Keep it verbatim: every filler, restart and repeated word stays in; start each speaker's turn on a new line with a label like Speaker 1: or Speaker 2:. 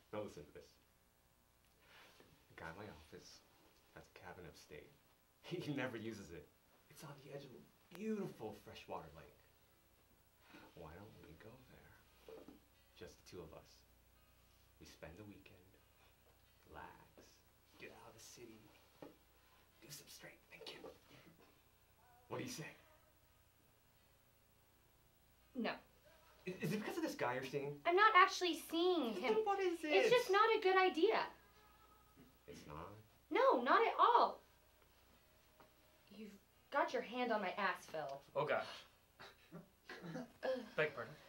Speaker 1: Now listen to this. The guy in my office has a cabin upstate. He never uses it. It's on the edge of a beautiful freshwater lake. Why don't we go there? Just the two of us. We spend the weekend, relax, get out of the city, do some straight thinking. What do you say?
Speaker 2: No.
Speaker 1: Is, is it because of this guy you're seeing?
Speaker 2: I'm not actually seeing him.
Speaker 1: Then what is it?
Speaker 2: It's just not a good idea.
Speaker 1: It's not?
Speaker 2: No, not at all. You've got your hand on my ass, Phil.
Speaker 3: Oh, gosh. Beg pardon.